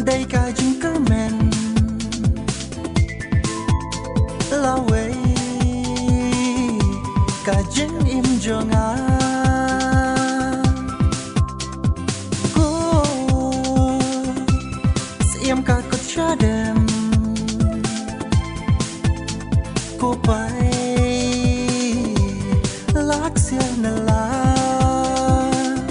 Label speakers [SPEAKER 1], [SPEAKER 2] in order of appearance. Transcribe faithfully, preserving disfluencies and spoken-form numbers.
[SPEAKER 1] đây cả chúng cơ men la way cả chân im cho ngã cô xem cả cất cha đêm cô bay lắc xe nè la